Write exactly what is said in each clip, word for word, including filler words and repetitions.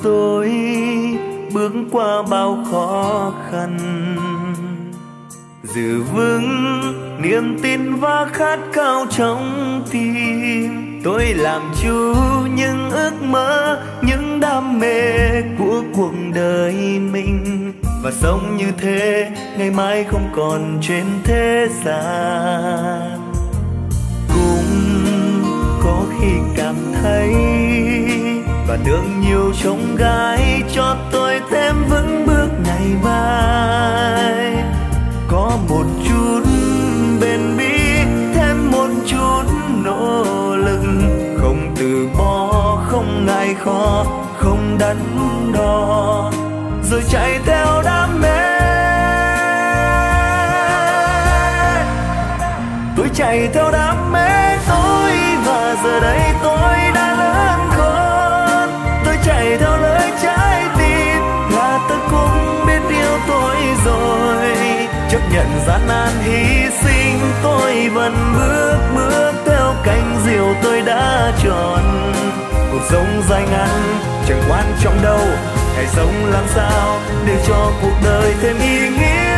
tôi bước qua bao khó khăn, giữ vững niềm tin và khát khao trong tim. Tôi làm chủ những ước mơ, những đam mê của cuộc đời mình, và sống như thế ngày mai không còn trên thế gian. Cũng có khi cảm thấy và nương nhiều trông gai cho tôi thêm vững bước ngày mai. Có một chút bền bỉ, thêm một chút nỗ lực, không từ bỏ, không ngại khó, không đắn đo, rồi chạy theo đam mê. Tôi chạy theo đam mê tôi, và giờ đây tôi đã lớn khôn. Tôi chạy theo lời trái tim, là tôi cũng biết yêu tôi rồi. Chấp nhận gian nan hy sinh, tôi vẫn bước bước theo cánh diều tôi đã chọn. Cuộc sống dài ngắn chẳng quan trọng đâu, hãy sống làm sao để cho cuộc đời thêm ý nghĩa.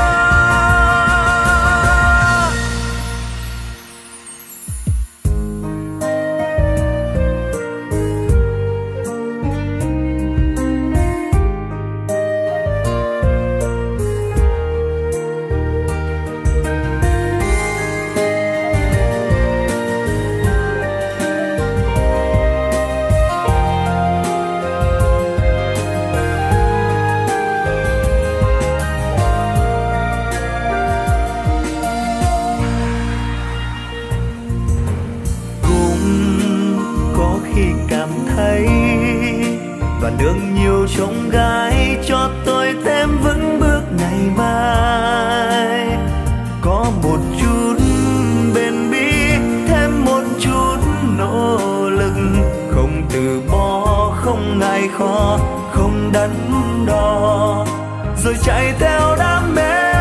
Và nương nhiều trông gai cho tôi thêm vững bước ngày mai. Có một chút bền bỉ, thêm một chút nỗ lực, không từ bỏ, không ngại khó, không đắn đo, rồi chạy theo đam mê.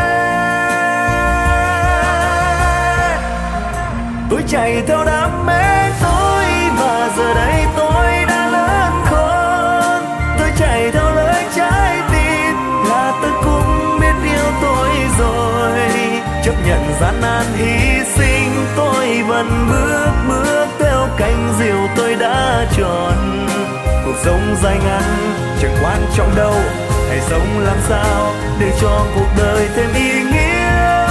Tôi chạy theo đam mê tôi, và giờ đây tôi đã lớn khôn. Tôi chạy theo lời trái tim, là tôi cũng biết yêu tôi rồi. Chấp nhận gian nan hy sinh, tôi vẫn bước bước theo cánh diều tôi đã chọn. Cuộc sống dài ngắn chẳng quan trọng đâu, hãy sống làm sao để cho cuộc đời thêm ý nghĩa.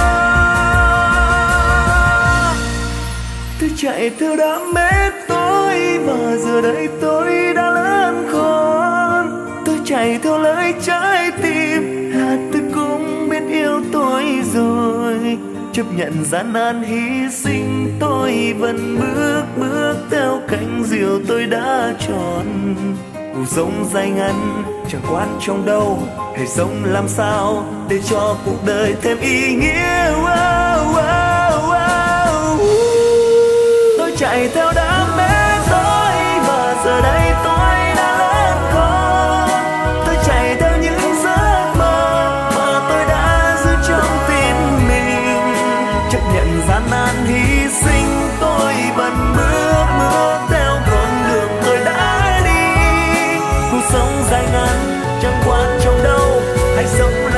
Tôi chạy theo đam mê tôi, và giờ đây tôi đã lớn khôn. Tôi chạy theo lời trái tim, là tôi cũng biết yêu tôi rồi. Chấp nhận gian nan hy sinh, tôi vẫn bước bước theo cánh diều tôi đã chọn. Cuộc sống dài ngắn chẳng quan trọng đâu, hãy sống làm sao để cho cuộc đời thêm ý nghĩa. Wow, wow, wow. Tôi chạy theo đam mê tôi, và giờ đây tôi đã lớn khôn. Tôi chạy theo những giấc mơ mà tôi đã giữ trong tim mình. Chấp nhận gian nan hy sinh, tôi vẫn bước bước theo con đường tôi đã đi. Cuộc sống dài ngắn chẳng quan trọng đâu, hãy sống